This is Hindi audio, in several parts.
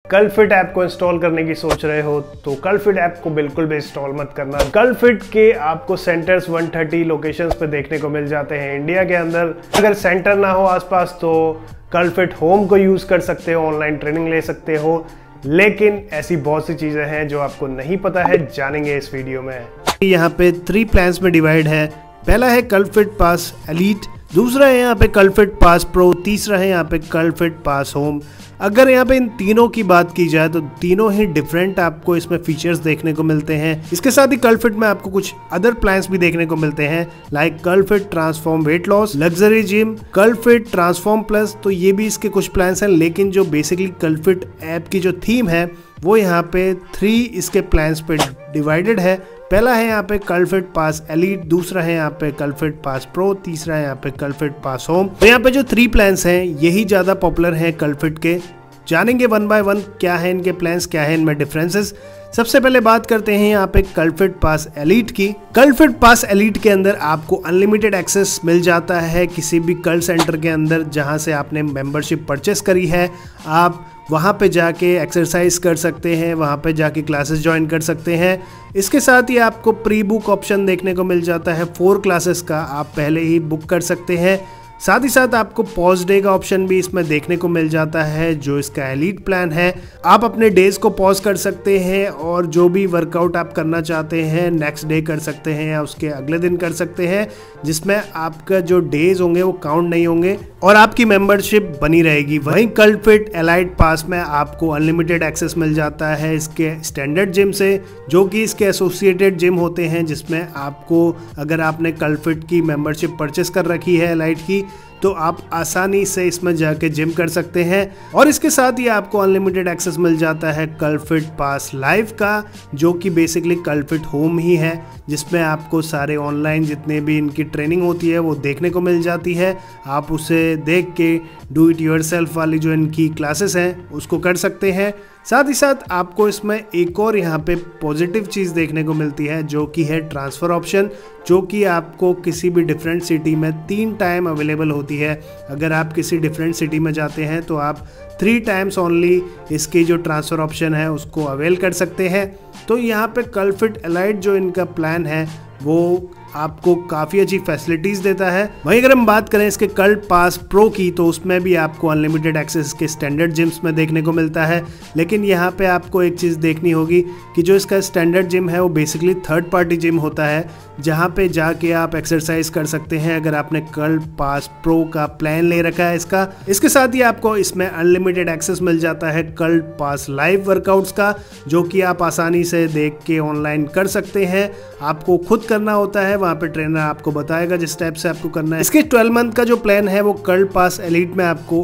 कर्लफिट ऐप को इंस्टॉल करने की सोच रहे हो तो कर्लफिट ऐप को बिल्कुल भी इंस्टॉल मत करना। कर्लफिट के आपको सेंटर्स 130 लोकेशंस पे देखने को मिल जाते हैं इंडिया के अंदर। अगर सेंटर ना हो आसपास तो कर्लफिट होम को यूज कर सकते हो, ऑनलाइन ट्रेनिंग ले सकते हो, लेकिन ऐसी बहुत सी चीजें हैं जो आपको नहीं पता है, जानेंगे इस वीडियो में। यहाँ पे 3 प्लान्स में डिवाइड है। पहला है कर्लफिट पास एलीट, दूसरा है यहाँ पे कर्लफिट पास प्रो, तीसरा है यहाँ पे कर्लफिट पास होम। अगर यहाँ पे इन तीनों की बात की जाए तो तीनों ही डिफरेंट आपको इसमें फीचर्स देखने को मिलते हैं। इसके साथ ही कर्लफिट में आपको कुछ अदर प्लान्स भी देखने को मिलते हैं, like Cultfit transform weight loss, luxury gym, Cultfit transform plus. तो ये भी इसके कुछ प्लान्स हैं, लेकिन जो बेसिकली कर्लफिट ऐप की जो थीम है वो यहाँ पे 3 इसके प्लान्स पे डिवाइडेड है। पहला है यहाँ पे कर्लफिट पास एलीट, दूसरा है यहाँ पे कर्लफिट पास प्रो, तीसरा है यहाँ पे कर्लफिट पास होम। तो यहाँ पे जो 3 प्लान्स हैं यही ज्यादा पॉपुलर हैं कर्लफिट के। जानेंगे वन बाय वन क्या है इनके प्लान्स, क्या है इनमें डिफरेंसेस। सबसे पहले बात करते हैं यहाँ पे कर्लफिट पास एलीट की। कर्लफिट पास एलीट के अंदर आपको अनलिमिटेड एक्सेस मिल जाता है किसी भी कर्ल सेंटर के अंदर जहाँ से आपने मेंबरशिप परचेस करी है। आप वहाँ पे जाके एक्सरसाइज कर सकते हैं, वहाँ पे जाके क्लासेस ज्वाइन कर सकते हैं। इसके साथ ही आपको प्री बुक ऑप्शन देखने को मिल जाता है, 4 क्लासेस का आप पहले ही बुक कर सकते हैं। साथ ही साथ आपको पॉज डे का ऑप्शन भी इसमें देखने को मिल जाता है, जो इसका एलीट प्लान है। आप अपने डेज को पॉज कर सकते हैं और जो भी वर्कआउट आप करना चाहते हैं नेक्स्ट डे कर सकते हैं या उसके अगले दिन कर सकते हैं, जिसमें आपका जो डेज होंगे वो काउंट नहीं होंगे और आपकी मेंबरशिप बनी रहेगी। वहीं कर्लफिट एलाइट पास में आपको अनलिमिटेड एक्सेस मिल जाता है इसके स्टैंडर्ड जिम से, जो कि इसके एसोसिएटेड जिम होते हैं, जिसमें आपको अगर आपने कर्लफिट की मेंबरशिप परचेस कर रखी है एलाइट की तो आप आसानी से इसमें जाके जिम कर सकते हैं। और इसके साथ ही आपको अनलिमिटेड एक्सेस मिल जाता है कर्लफिट पास लाइव का, जो कि बेसिकली कर्लफिट होम ही है, जिसमें आपको सारे ऑनलाइन जितने भी इनकी ट्रेनिंग होती है वो देखने को मिल जाती है। आप उसे देख के डू इट योरसेल्फ वाली जो इनकी क्लासेस हैं उसको कर सकते हैं। साथ ही साथ आपको इसमें एक और यहाँ पे पॉजिटिव चीज़ देखने को मिलती है, जो कि है ट्रांसफ़र ऑप्शन, जो कि आपको किसी भी डिफरेंट सिटी में 3 टाइम अवेलेबल होती है। अगर आप किसी डिफरेंट सिटी में जाते हैं तो आप 3 टाइम्स ओनली इसकी जो ट्रांसफ़र ऑप्शन है उसको अवेल कर सकते हैं। तो यहाँ पे कर्लफिट एलाइट जो इनका प्लान है वो आपको काफ़ी अच्छी फैसिलिटीज़ देता है। वहीं अगर हम बात करें इसके कर्ल पास प्रो की तो उसमें भी आपको अनलिमिटेड एक्सेस के स्टैंडर्ड जिम्स में देखने को मिलता है, लेकिन यहाँ पे आपको एक चीज़ देखनी होगी कि जो इसका स्टैंडर्ड जिम है वो बेसिकली थर्ड पार्टी जिम होता है, जहाँ पे जाके आप एक्सरसाइज कर सकते हैं अगर आपने कर्ल पास प्रो का प्लान ले रखा है इसका। इसके साथ ही आपको इसमें अनलिमिटेड एक्सेस मिल जाता है कर्ल पास लाइव वर्कआउट्स का, जो कि आप आसानी से देख के ऑनलाइन कर सकते हैं। आपको खुद करना होता है, वहाँ पे ट्रेनर आपको बताएगा जिस टाइप से आपको करना है। इसके 12 मंथ का जो प्लान है वो कर्ल पास एलीट में आपको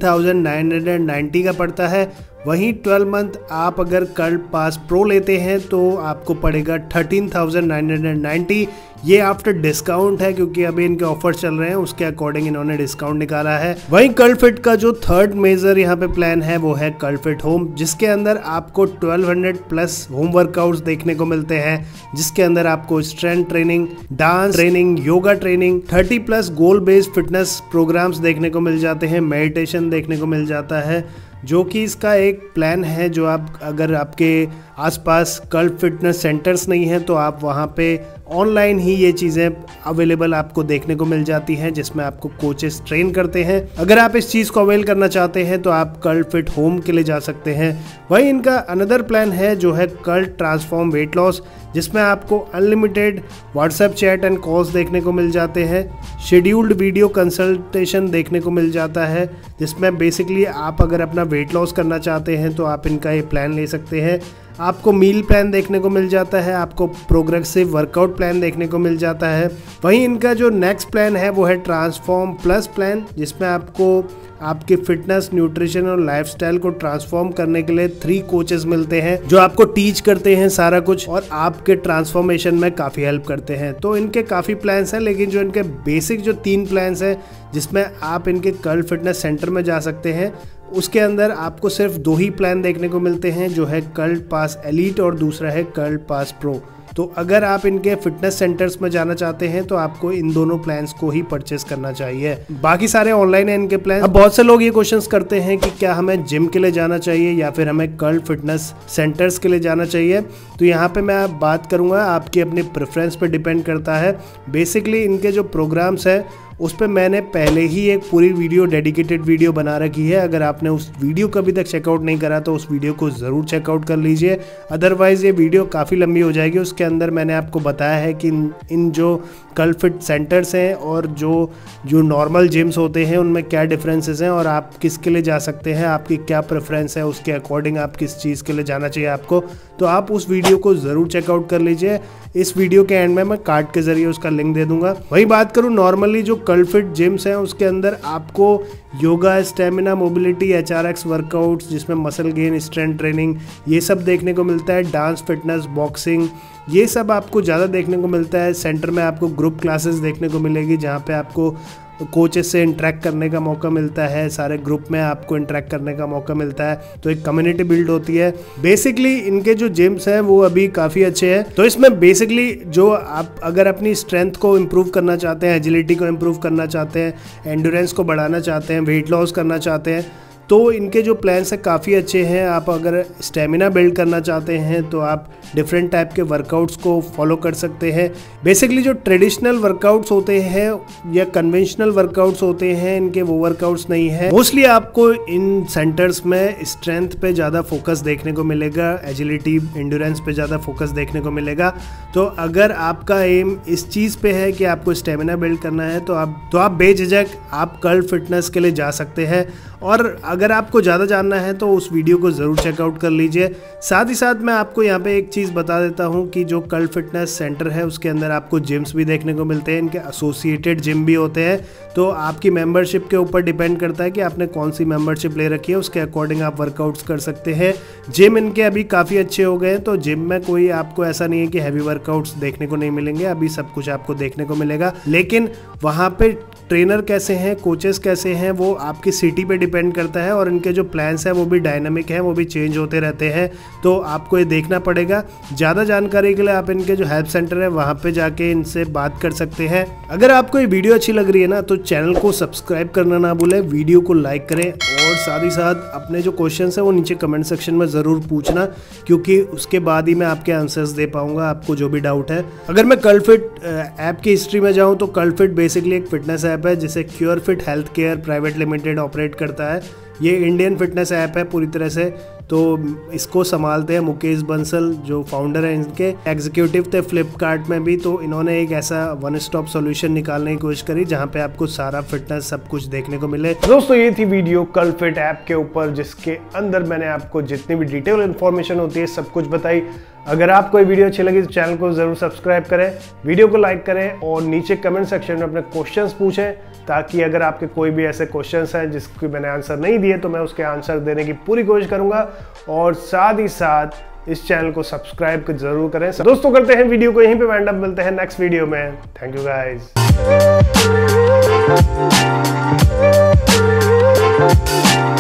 18,990 का पड़ता है। वहीं 12 मंथ आप अगर कर्ल पास प्रो लेते हैं तो आपको पड़ेगा 13,990। ये आफ्टर डिस्काउंट है, क्योंकि अभी इनके ऑफर चल रहे हैं, उसके अकॉर्डिंग इन्होंने डिस्काउंट निकाला है। वहीं कर्लफिट का जो थर्ड मेजर यहाँ पे प्लान है वो है कर्लफिट होम, जिसके अंदर आपको 1200 प्लस होम वर्कआउट्स देखने को मिलते हैं, जिसके अंदर आपको strength training, dance training, yoga training, 30 plus goal based fitness programs देखने को मिल जाते हैं, मेडिटेशन देखने को मिल जाता है, जो कि इसका एक प्लान है। जो आप अगर आपके आसपास कर्ल फिटनेस सेंटर्स नहीं हैं तो आप वहाँ पे ऑनलाइन ही ये चीज़ें अवेलेबल आपको देखने को मिल जाती हैं, जिसमें आपको कोचेस ट्रेन करते हैं। अगर आप इस चीज़ को अवेल करना चाहते हैं तो आप कर्लफिट होम के लिए जा सकते हैं। वहीं इनका अनदर प्लान है जो है कर्ल ट्रांसफॉर्म वेट लॉस, जिसमें आपको unlimited WhatsApp chat and calls देखने को मिल जाते हैं, शेड्यूल्ड वीडियो कंसल्टेशन देखने को मिल जाता है, जिसमें बेसिकली आप अगर अपना वेट लॉस करना चाहते हैं तो आप इनका ये प्लान ले सकते हैं। आपको मील प्लान देखने को मिल जाता है, आपको प्रोग्रेसिव वर्कआउट प्लान देखने को मिल जाता है। वहीं इनका जो नेक्स्ट प्लान है वो है ट्रांसफॉर्म प्लस प्लान, जिसमें आपको आपके फिटनेस, न्यूट्रिशन और लाइफस्टाइल को ट्रांसफॉर्म करने के लिए 3 कोचेस मिलते हैं, जो आपको टीच करते हैं सारा कुछ और आपके ट्रांसफॉर्मेशन में काफ़ी हेल्प करते हैं। तो इनके काफ़ी प्लान्स हैं, लेकिन जो इनके बेसिक जो 3 प्लान्स हैं जिसमें आप इनके कर्ल फिटनेस सेंटर में जा सकते हैं, उसके अंदर आपको सिर्फ 2 ही प्लान देखने को मिलते हैं, जो है कर्ल पास एलीट और दूसरा है कर्ल पास प्रो। तो अगर आप इनके फिटनेस सेंटर्स में जाना चाहते हैं तो आपको इन दोनों प्लान्स को ही परचेस करना चाहिए। बाकी सारे ऑनलाइन है इनके प्लान। अब बहुत से लोग ये क्वेश्चंस करते हैं कि क्या हमें जिम के लिए जाना चाहिए या फिर हमें कर्ल फिटनेस सेंटर्स के लिए जाना चाहिए। तो यहाँ पे मैं बात करूँगा, आपकी अपनी प्रेफरेंस पे डिपेंड करता है। बेसिकली इनके जो प्रोग्राम्स है उस पर मैंने पहले ही एक पूरी वीडियो, डेडिकेटेड वीडियो बना रखी है। अगर आपने उस वीडियो को अभी तक चेकआउट नहीं करा तो उस वीडियो को ज़रूर चेकआउट कर लीजिए, अदरवाइज़ ये वीडियो काफ़ी लंबी हो जाएगी। उसके अंदर मैंने आपको बताया है कि इन जो कर्ल फिट सेंटर्स हैं और जो नॉर्मल जिम्स होते हैं उनमें क्या डिफरेंसेस हैं और आप किसके लिए जा सकते हैं, आपकी क्या प्रेफरेंस है, उसके अकॉर्डिंग आप किस चीज़ के लिए जाना चाहिए आपको। तो आप उस वीडियो को ज़रूर चेकआउट कर लीजिए। इस वीडियो के एंड में मैं कार्ड के ज़रिए उसका लिंक दे दूंगा। वही बात करूँ नॉर्मली जो कर्ल फिट जिम्स हैं उसके अंदर आपको yoga, stamina, mobility, HRX workouts जिसमें मसल गेन, स्ट्रेंथ ट्रेनिंग, ये सब देखने को मिलता है। डांस, फिटनेस, बॉक्सिंग, ये सब आपको ज़्यादा देखने को मिलता है। सेंटर में आपको ग्रुप क्लासेस देखने को मिलेगी जहाँ पे आपको कोचेस से इंटरेक्ट करने का मौका मिलता है, सारे ग्रुप में आपको इंटरेक्ट करने का मौका मिलता है, तो एक कम्युनिटी बिल्ड होती है। बेसिकली इनके जो जिम्स हैं वो अभी काफ़ी अच्छे हैं। तो इसमें बेसिकली जो आप अगर अपनी स्ट्रेंथ को इम्प्रूव करना चाहते हैं, एजिलिटी को इम्प्रूव करना चाहते हैं, एंड्योरेंस को बढ़ाना चाहते हैं, वेट लॉस करना चाहते हैं, तो इनके जो प्लान्स हैं काफ़ी अच्छे हैं। आप अगर स्टेमिना बिल्ड करना चाहते हैं तो आप डिफरेंट टाइप के वर्कआउट्स को फॉलो कर सकते हैं। बेसिकली जो ट्रेडिशनल वर्कआउट्स होते हैं या कन्वेंशनल वर्कआउट्स होते हैं, इनके वो वर्कआउट्स नहीं है। मोस्टली आपको इन सेंटर्स में स्ट्रेंथ पे ज़्यादा फोकस देखने को मिलेगा, एजिलिटी, एंड्योरेंस पे ज़्यादा फोकस देखने को मिलेगा। तो अगर आपका एम इस चीज़ पे है कि आपको स्टेमिना बिल्ड करना है तो आप बेझिझक आप कर्ल फिटनेस के लिए जा सकते हैं। और अगर आपको ज़्यादा जानना है तो उस वीडियो को ज़रूर चेकआउट कर लीजिए। साथ ही साथ मैं आपको यहाँ पे एक चीज़ बता देता हूँ कि जो कर्ल फिटनेस सेंटर है उसके अंदर आपको जिम्स भी देखने को मिलते हैं, इनके एसोसिएटेड जिम भी होते हैं। तो आपकी मेंबरशिप के ऊपर डिपेंड करता है कि आपने कौन सी मेंबरशिप ले रखी है, उसके अकॉर्डिंग आप वर्कआउट्स कर सकते हैं। जिम इनके अभी काफ़ी अच्छे हो गए हैं, तो जिम में कोई आपको ऐसा नहीं है कि हैवी वर्कआउट्स देखने को नहीं मिलेंगे, अभी सब कुछ आपको देखने को मिलेगा। लेकिन वहाँ पे ट्रेनर कैसे हैं, कोचेस कैसे हैं, वो आपकी सिटी पे डिपेंड करता है और इनके जो प्लान्स हैं वो भी डायनामिक हैं, वो भी चेंज होते रहते हैं। तो आपको ये देखना पड़ेगा। ज़्यादा जानकारी के लिए आप इनके जो हेल्प सेंटर है वहाँ पे जाके इनसे बात कर सकते हैं। अगर आपको ये वीडियो अच्छी लग रही है ना तो चैनल को सब्सक्राइब करना ना भूलें, वीडियो को लाइक करें और साथ ही साथ अपने जो क्वेश्चंस हैं वो नीचे कमेंट सेक्शन में ज़रूर पूछना, क्योंकि उसके बाद ही मैं आपके आंसर्स दे पाऊँगा आपको जो भी डाउट है। अगर मैं कर्ल फिट ऐप की हिस्ट्री में जाऊँ तो कर्ल फिट बेसिकली एक फिटनेस ऐप है जिसे Curefit health care private limited operate करता है। ये इंडियन फिटनेस ऐप है पूरी तरह से। तो इसको संभालते हैं मुकेश बंसल जो फाउंडर है, इनके एग्जीक्यूटिव थे फ्लिपकार्ट में भी। तो इन्होंने एक ऐसा वन स्टॉप सॉल्यूशन निकालने की कोशिश करी जहां पे आपको सारा फिटनेस सब कुछ देखने को मिले। दोस्तों ये थी वीडियो कर्ल फिट ऐप के ऊपर, जिसके अंदर मैंने आपको जितनी भी डिटेल इन्फॉर्मेशन होती है सब कुछ बताई। अगर आपको ये वीडियो अच्छी लगी तो चैनल को जरूर सब्सक्राइब करें, वीडियो को लाइक करें और नीचे कमेंट सेक्शन में अपने क्वेश्चंस पूछें, ताकि अगर आपके कोई भी ऐसे क्वेश्चंस हैं जिसके मैंने आंसर नहीं दिए तो मैं उसके आंसर देने की पूरी कोशिश करूंगा। और साथ ही साथ इस चैनल को सब्सक्राइब जरूर करें। दोस्तों करते हैं वीडियो को यहीं पे वाइंड अप, मिलते हैं नेक्स्ट वीडियो में। Thank you guys.